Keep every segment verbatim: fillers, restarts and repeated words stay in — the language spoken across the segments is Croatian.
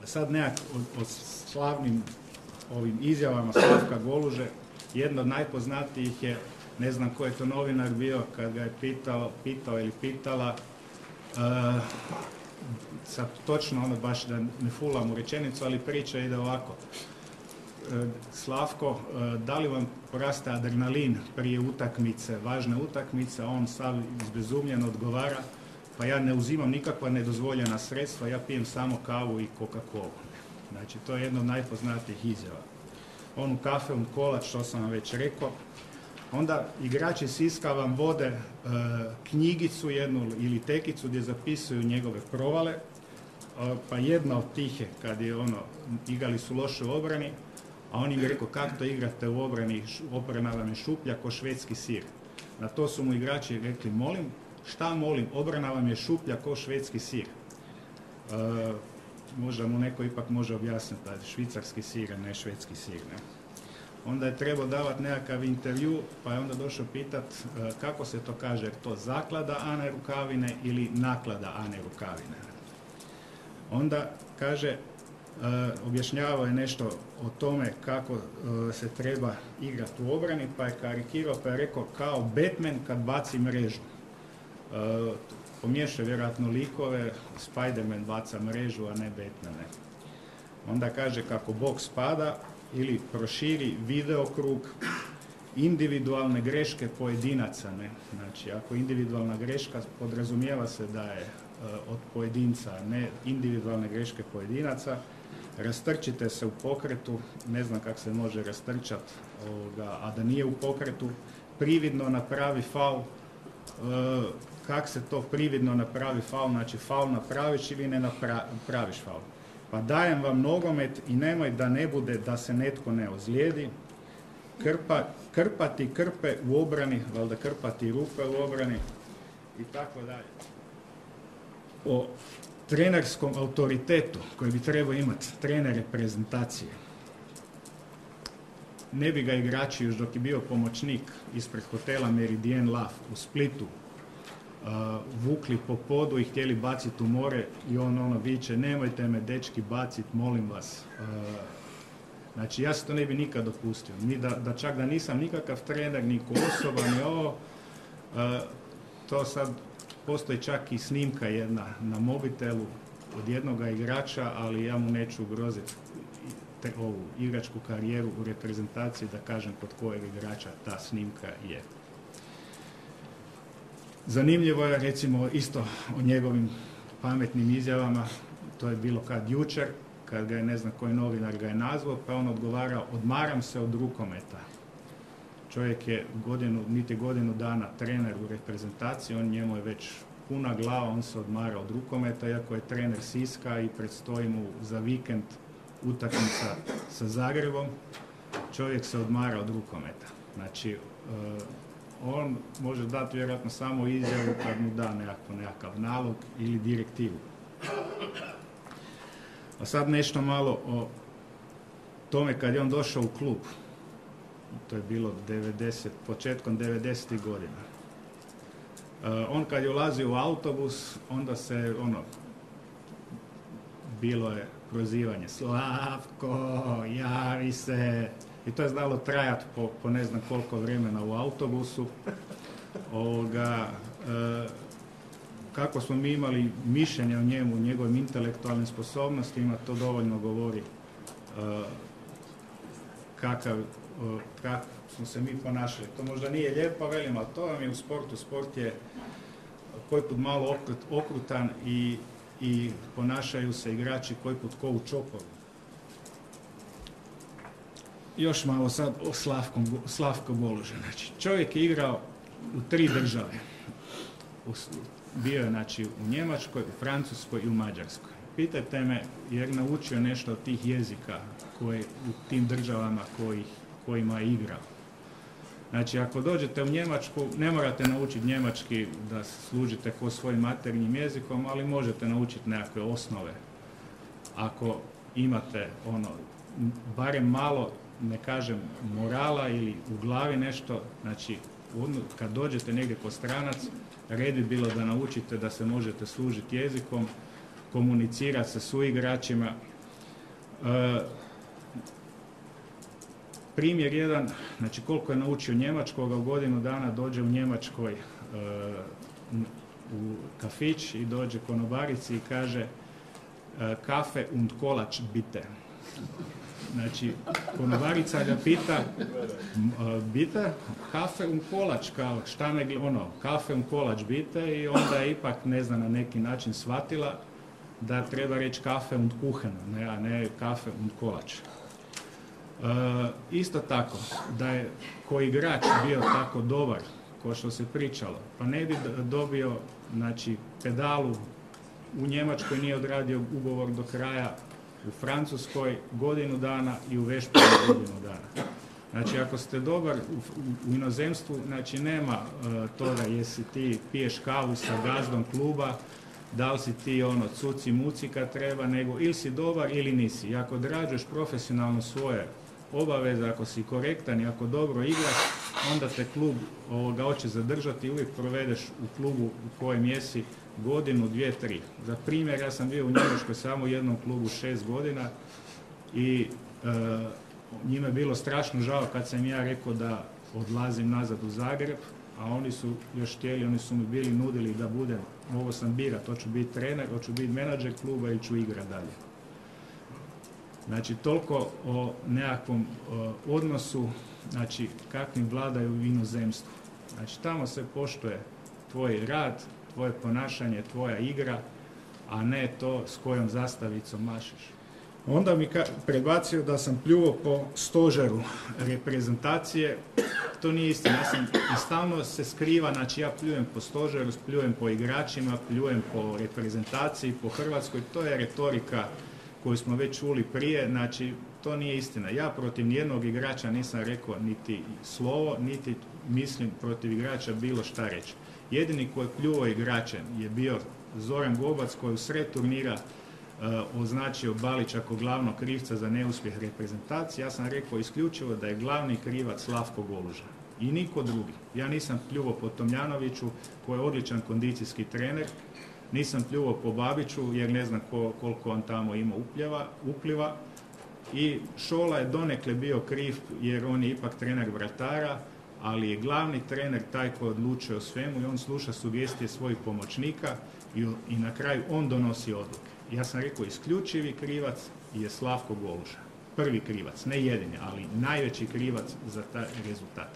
sad nekak o, o slavnim ovim izjavama Slavka Goluže, jedna od najpoznatijih je, ne znam ko je to novinar bio, kad ga je pitao, pitao ili pitala, uh, sad točno ono baš da ne fulam u rečenicu, ali priča ide ovako. Slavko, da li vam poraste adrenalin prije utakmice, važne utakmice, a on sav izbezumljen odgovara, pa ja ne uzimam nikakva nedozvoljena sredstva, ja pijem samo kavu i Coca-Colu. Znači, to je jedno od najpoznatijih izjava. On u kafe, un kolač, što sam vam već rekao. Onda igrači Siska vam vode e, knjigicu jednu ili tekicu gdje zapisuju njegove provale, e, pa jedna od tih je kad je ono, igrali su loše u obrani, a on im je rekao kako to igrate u obrani, obrana vam je šuplja ko švedski sir. Na to su mu igrači rekli, molim, šta molim, obrana vam je šuplja ko švedski sir. E, možda mu neko ipak može objasniti da je švicarski sir, a ne švedski sir. Ne? Onda je trebao davati nekakav intervju, pa je onda došao pitat e, kako se to kaže, je to zaklada Ane Rukavine ili naklada Ane Rukavine. Onda kaže, Uh, objašnjavao je nešto o tome kako uh, se treba igrati u obrani, pa je karikirao, pa je rekao kao Batman kad baci mrežu. Uh, pomiješao vjerojatno likove, Spider-Man baca mrežu, a ne Batman. Ne. Onda kaže kako Bog spada ili proširi videokrug individualne greške pojedinaca. Ne. Znači, ako individualna greška podrazumijeva se da je uh, od pojedinca, ne individualne greške pojedinaca, rastrčite se u pokretu, ne znam kako se može rastrčati, a da nije u pokretu, prividno napravi faul, e, kako se to prividno napravi faul, znači faul napraviš ili ne napraviš faul. Pa dajem vam nogomet i nemoj da ne bude da se netko ne ozlijedi, Krpa, krpati krpe u obrani, valjda krpati rupe u obrani i tako dalje. O trenerskom autoritetu koji bi trebao imati trener reprezentacije. Ne bi ga igrači još dok je bio pomoćnik ispred hotela Meridien Lav u Splitu uh, vukli po podu i htjeli baciti u more i on ono viče nemojte me dečki baciti, molim vas. Uh, znači ja se to ne bi nikad dopustio. Ni da, da čak da nisam nikakav trener, ni ko osoba, ni ovo, uh, to sad postoji čak i snimka jedna na mobitelu od jednog igrača, ali ja mu neću ugroziti te, ovu igračku karijeru u reprezentaciji da kažem kod kojeg igrača ta snimka je. Zanimljivo je recimo isto o njegovim pametnim izjavama, to je bilo kad jučer, kad ga je ne znam koji novinar ga je nazvao, pa on odgovarao odmaram se od rukometa. Čovjek je godinu, niti godinu dana trener u reprezentaciji, on njemu je već puna glava, on se odmara od rukometa, iako je trener Siska i predstoji mu za vikend utakmica sa Zagrebom, čovjek se odmara od rukometa. Znači, uh, on može dati vjerojatno samo izjavu kad mu da nekakav, nekakav nalog ili direktivu. A sad nešto malo o tome kad je on došao u klub. To je bilo devedeset, početkom devedesetih godina. Uh, on kad je ulazio u autobus, onda se, ono, bilo je prozivanje, Slavko, javi se. I to je znalo trajati po, po ne znam koliko vremena u autobusu. Ovoga, uh, kako smo mi imali mišljenje o njemu, o njegovim intelektualnim sposobnostima, to dovoljno govori uh, kakav kako smo se mi ponašali. To možda nije lijepo, velim, ali to vam je u sportu. Sport je koji put malo okrut, okrutan i, i ponašaju se igrači koji put ko u čoporu. Još malo sad o Slavkom, Slavko Goluže. Znači, čovjek je igrao u tri države. U, bio je znači, u Njemačkoj, u Francuskoj i u Mađarskoj. Pitajte me jer naučio nešto od tih jezika koje u tim državama kojih kojima je igrao. Znači, ako dođete u Njemačku, ne morate naučiti njemački da služite ko svojim materinjim jezikom, ali možete naučiti nekakve osnove. Ako imate ono, barem malo, ne kažem, morala ili u glavi nešto, znači, kad dođete negdje ko stranac, red bi bilo da naučite da se možete služiti jezikom, komunicirati sa suigračima E, primjer jedan, znači koliko je naučio njemačkoga, u godinu dana dođe u Njemačkoj e, u kafić i dođe konobarici i kaže e, kafe und kolač bitte. Znači, konobarica ga pita, bite, kafe un kolač, kao šta me, ono, kafe un kolač bite, i onda je ipak, ne znam, na neki način shvatila da treba reći kafe und kuchen, ne, a ne kafe und kolač. E, isto tako, da je ko igrač bio tako dobar, ko što se pričalo, pa ne bi dobio, znači, pedalu, u Njemačkoj nije odradio ugovor do kraja, u Francuskoj godinu dana i u Vešpanu godinu dana. Znači, ako ste dobar u, u, u inozemstvu, znači nema uh, toga jesi ti piješ kavu sa gazdom kluba, da li si ti ono cuci muci kad treba, nego ili si dobar ili nisi. I ako odrađuješ profesionalno svoje obaveze, ako si korektan i ako dobro igraš, onda te klub ovoga hoće zadržati i uvijek provedeš u klubu u kojem jesi godinu, dvije, tri. Za primjer, ja sam bio u Njemačkoj samo u jednom klubu šest godina i e, njima je bilo strašno žao kad sam ja rekao da odlazim nazad u Zagreb, a oni su još htjeli, oni su mi bili nudili da budem, ovo sam birat, hoću biti trener, hoću biti menadžer kluba ili ću igrat dalje. Znači, toliko o nekakvom o, odnosu, znači, kakvim vladaju u inozemstvu. Znači, tamo se poštuje tvoj rad, tvoje ponašanje, tvoja igra, a ne to s kojom zastavicom mašeš. Onda mi ka- prebacio da sam pljuvao po stožeru reprezentacije. To nije istina. Ja sam, i stalno se skriva, znači ja pljujem po stožeru, pljujem po igračima, pljujem po reprezentaciji, po Hrvatskoj. To je retorika koju smo već čuli prije, znači to nije istina. Ja protiv nijednog igrača nisam rekao niti slovo, niti mislim protiv igrača bilo šta reći. Jedini koji je pljuvao igrače je bio Zoran Gobac, koji u sred turnira uh, označio Balića kao glavnog krivca za neuspjeh reprezentacije. Ja sam rekao isključivo da je glavni krivac Slavko Goluža i niko drugi. Ja nisam pljuvao po Tomljanoviću, koji je odličan kondicijski trener, nisam pljuvao po Babiću jer ne znam ko, koliko on tamo ima upljeva, upliva, i Šola je donekle bio kriv jer on je ipak trener vratara, ali je glavni trener taj koji odlučuje o svemu i on sluša sugestije svojih pomoćnika i, i na kraju on donosi odluke. Ja sam rekao isključivi krivac je Slavko Goluža. Prvi krivac, ne jedini, ali najveći krivac za taj rezultat.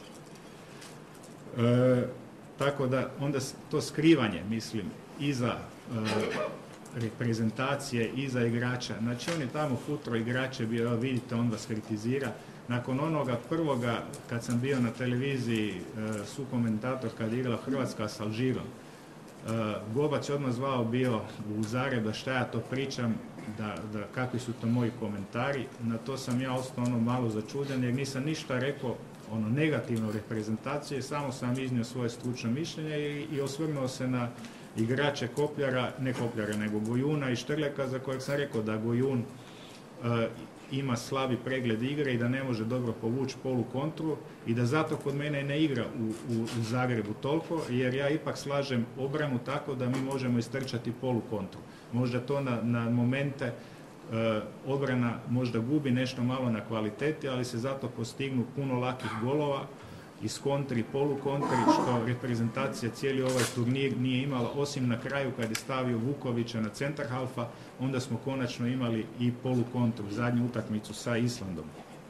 E, tako da onda to skrivanje, mislim, iza e, reprezentacije, iza igrača, znači on je tamo futro igrače bio, vidite, on vas kritizira. Nakon onoga prvoga, kad sam bio na televiziji e, sukomentator kad je igrala Hrvatska s Alžirom, e, Gobac je odmah zvao bio u Zagreb da šta ja to pričam, da, da kakvi su to moji komentari. Na to sam ja ostao ono malo začuđen jer nisam ništa rekao ono negativno o reprezentaciji, samo sam iznio svoje stručno mišljenje i, i osvrnuo se na igrače Kopljara, ne Kopljara, nego Gojuna i Štrljaka, za kojeg sam rekao da Gojun uh, ima slabi pregled igre i da ne može dobro povući polu kontru i da zato kod mene ne igra u, u, u Zagrebu toliko, jer ja ipak slažem obranu tako da mi možemo istrčati polu kontru. Možda to na, na momente uh, obrana možda gubi nešto malo na kvaliteti, ali se zato postignu puno lakih golova iz kontri, polukontri, što reprezentacija cijeli ovaj turnir nije imala, osim na kraju kad je stavio Vukovića na centar halfa, onda smo konačno imali i polukontru, zadnju utakmicu sa Islandom.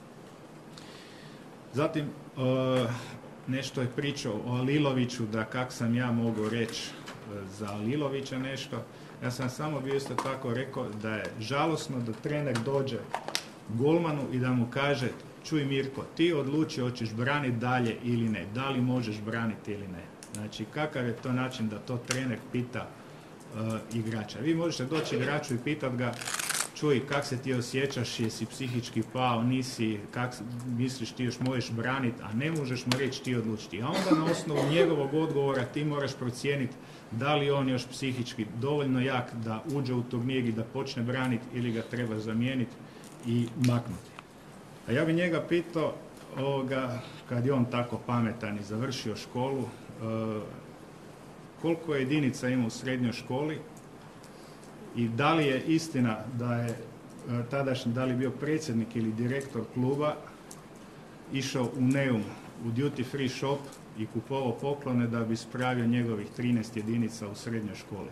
Zatim, nešto je pričao o Aliloviću, da kak sam ja mogao reći za Alilovića nešto. Ja sam samo bio isto tako rekao da je žalosno da trener dođe golmanu i da mu kaže: čuj Mirko, ti odluči hoćeš braniti dalje ili ne, da li možeš braniti ili ne. Znači, kakav je to način da to trener pita uh, igrača. Vi možete doći igraču i pitat ga: čuj, kak se ti osjećaš, jesi psihički pao, nisi, kak misliš ti još možeš braniti, a ne možeš mu reći ti odlučiti. A onda na osnovu njegovog odgovora ti moraš procijeniti da li on još psihički dovoljno jak da uđe u turnir i da počne braniti ili ga treba zamijeniti i maknuti. A ja bi njega pitao, ovoga, kad je on tako pametan i završio školu, e, koliko jedinica ima u srednjoj školi i da li je istina da je tadašnji, da li bio predsjednik ili direktor kluba, išao u Neum, u duty free shop i kupovao poklone da bi spravio njegovih trinaest jedinica u srednjoj školi.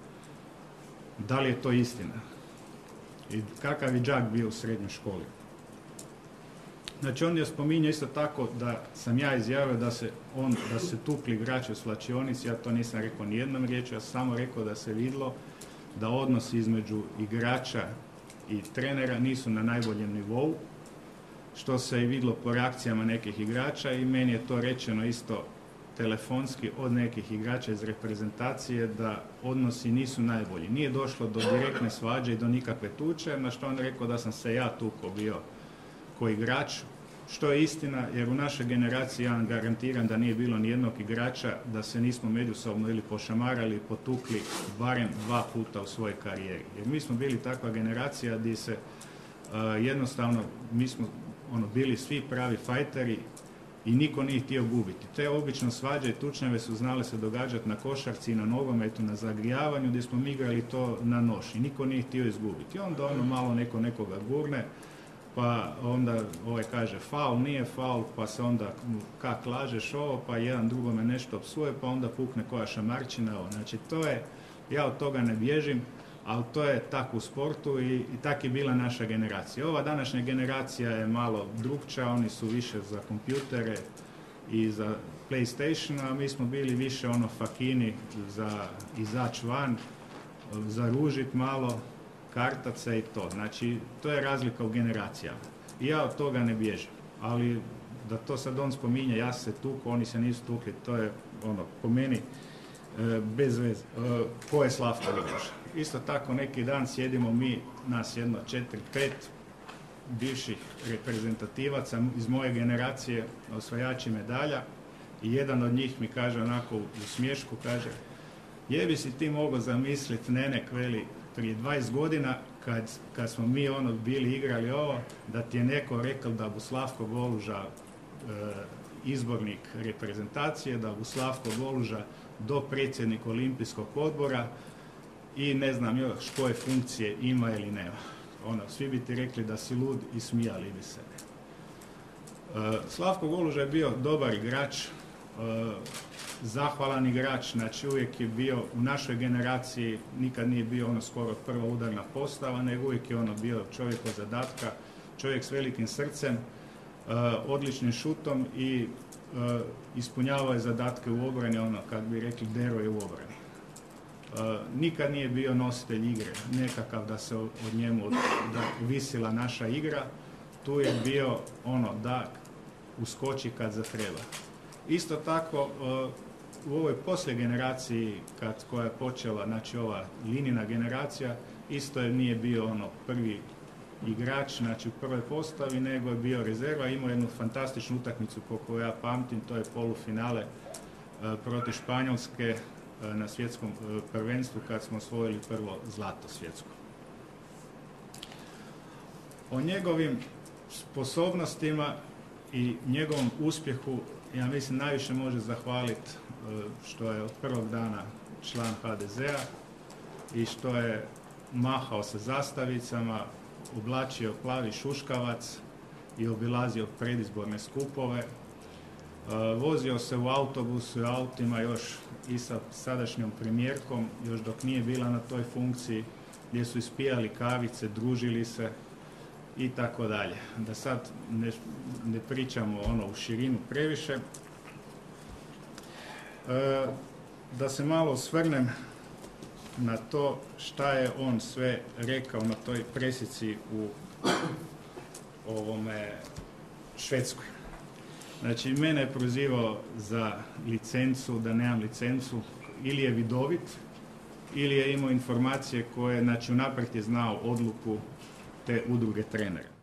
Da li je to istina? I kakav je đak bio u srednjoj školi? Znači, on je spominjao isto tako da sam ja izjavio da se on, da se tukli igrači u svlačionici, ja to nisam rekao ni jednom riječju, ja sam samo rekao da se vidjelo da odnosi između igrača i trenera nisu na najboljem nivou, što se i vidjelo po reakcijama nekih igrača i meni je to rečeno isto telefonski od nekih igrača iz reprezentacije da odnosi nisu najbolji. Nije došlo do direktne svađe i do nikakve tuče, na što on rekao da sam se ja tukao bio ko igrač, što je istina, jer u našoj generaciji ja vam garantiram da nije bilo ni jednog igrača da se nismo međusobno ili pošamarali, potukli barem dva puta u svojoj karijeri. Jer mi smo bili takva generacija gdje se uh, jednostavno, mi smo ono, bili svi pravi fajteri i niko nije htio gubiti. Te obično svađe i tučnjave su znale se događati na košarci, na nogometu, na zagrijavanju, gdje smo mi igrali to na nož i niko nije htio izgubiti. Onda ono malo neko nekoga gurne, pa onda ovaj kaže faul, nije faul, pa se onda kak lažeš ovo, pa jedan drugome nešto psuje, pa onda pukne koja šamarčina. Ovo. Znači to je, ja od toga ne bježim, ali to je tako u sportu i, i tak je bila naša generacija. Ova današnja generacija je malo drugčija, oni su više za kompjutere i za PlayStation, a mi smo bili više ono fakini za izaći van, za ružit malo, kartace i to. Znači, to je razlika u generacijama. I ja od toga ne bježim. Ali da to sad on spominje, ja se tuku, oni se nisu tukli, to je ono, po meni e, bez veze. E, ko je Slavko Ljubuša? Isto tako neki dan sjedimo mi, nas jedno četiri, pet bivših reprezentativaca iz moje generacije, osvajači medalja, i jedan od njih mi kaže onako u smješku, kaže, jebi si ti mogao zamisliti Nenek, veli, prije dvadeset godina, kad, kad smo mi ono bili igrali ovo, da ti je neko rekao da bu Slavko Goluža e, izbornik reprezentacije, da bu Slavko Goluža dopredsjednik Olimpijskog odbora i ne znam još koje funkcije ima ili nema. Ono, svi bi ti rekli da si lud i smijali bi se. E, Slavko Goluža je bio dobar igrač, e, zahvalan igrač, znači uvijek je bio u našoj generaciji, nikad nije bio ono skoro prva udarna postava, nego uvijek je ono bio čovjek od zadatka, čovjek s velikim srcem, uh, odličnim šutom i uh, ispunjavao je zadatke u obrani, ono kad bi rekli dero je u obrani. Uh, nikad nije bio nositelj igre, nekakav da se od njemu da visila naša igra, tu je bio ono da uskoči kad zatreba. Isto tako, uh, u ovoj poslije generaciji kad, koja je počela, znači ova linijna generacija, isto je nije bio ono prvi igrač, znači u prvoj postavi, nego je bio rezerva, imao jednu fantastičnu utakmicu koju ja pamtim, to je polufinale uh, protiv Španjolske uh, na svjetskom uh, prvenstvu kad smo osvojili prvo zlato svjetsko. O njegovim sposobnostima i njegovom uspjehu ja mislim najviše može zahvaliti što je od prvog dana član ha de zea i što je mahao sa zastavicama, oblačio plavi šuškavac i obilazio predizborne skupove. Vozio se u autobusu i autima još i sa sadašnjom premijerkom, još dok nije bila na toj funkciji, gdje su ispijali kavice, družili se i tako dalje. Da sad ne, ne pričamo ono u širinu previše. E, da se malo osvrnem na to šta je on sve rekao na toj presici u ovome Švedskoj. Znači, mene je prozivao za licencu, da nemam licencu, ili je vidovit, ili je imao informacije koje, znači, unaprijed je znao odluku te udruge trenera.